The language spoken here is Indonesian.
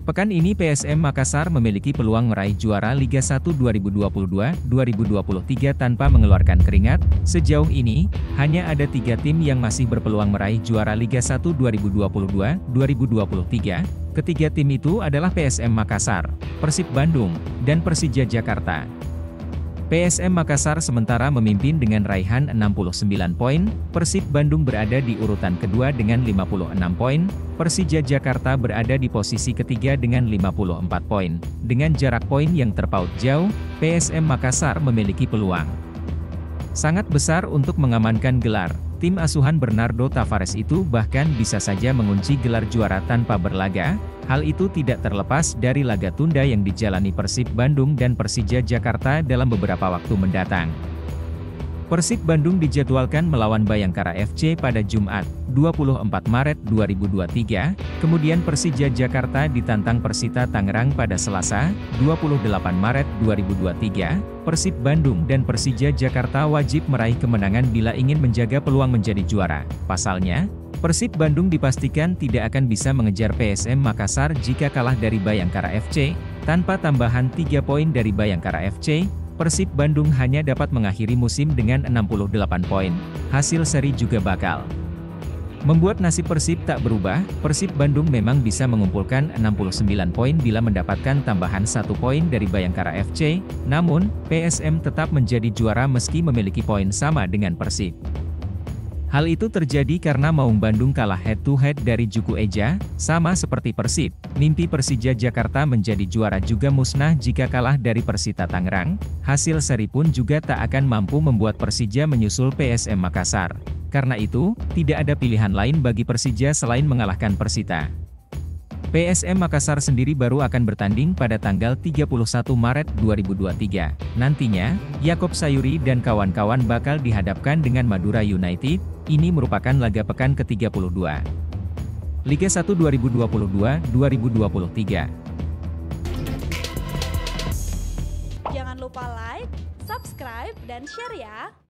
Pekan ini PSM Makassar memiliki peluang meraih juara Liga 1 2022-2023 tanpa mengeluarkan keringat. Sejauh ini, hanya ada 3 tim yang masih berpeluang meraih juara Liga 1 2022-2023. Ketiga tim itu adalah PSM Makassar, Persib Bandung, dan Persija Jakarta. PSM Makassar sementara memimpin dengan raihan 69 poin, Persib Bandung berada di urutan kedua dengan 56 poin, Persija Jakarta berada di posisi ketiga dengan 54 poin. Dengan jarak poin yang terpaut jauh, PSM Makassar memiliki peluang sangat besar untuk mengamankan gelar. Tim asuhan Bernardo Tavares itu bahkan bisa saja mengunci gelar juara tanpa berlaga. Hal itu tidak terlepas dari laga tunda yang dijalani Persib Bandung dan Persija Jakarta dalam beberapa waktu mendatang. Persib Bandung dijadwalkan melawan Bayangkara FC pada Jumat, 24 Maret 2023, kemudian Persija Jakarta ditantang Persita Tangerang pada Selasa, 28 Maret 2023. Persib Bandung dan Persija Jakarta wajib meraih kemenangan bila ingin menjaga peluang menjadi juara. Pasalnya, Persib Bandung dipastikan tidak akan bisa mengejar PSM Makassar jika kalah dari Bayangkara FC. Tanpa tambahan 3 poin dari Bayangkara FC, Persib Bandung hanya dapat mengakhiri musim dengan 68 poin. Hasil seri juga bakal membuat nasib Persib tak berubah. Persib Bandung memang bisa mengumpulkan 69 poin bila mendapatkan tambahan 1 poin dari Bayangkara FC, namun, PSM tetap menjadi juara meski memiliki poin sama dengan Persib. Hal itu terjadi karena Maung Bandung kalah head-to-head dari Juku Eja, sama seperti Persib. Mimpi Persija Jakarta menjadi juara juga musnah jika kalah dari Persita Tangerang. Hasil seri pun juga tak akan mampu membuat Persija menyusul PSM Makassar. Karena itu, tidak ada pilihan lain bagi Persija selain mengalahkan Persita. PSM Makassar sendiri baru akan bertanding pada tanggal 31 Maret 2023. Nantinya, Yakob Sayuri dan kawan-kawan bakal dihadapkan dengan Madura United. Ini merupakan laga pekan ke-32 Liga 1 2022-2023. Jangan lupa like, subscribe, dan share ya!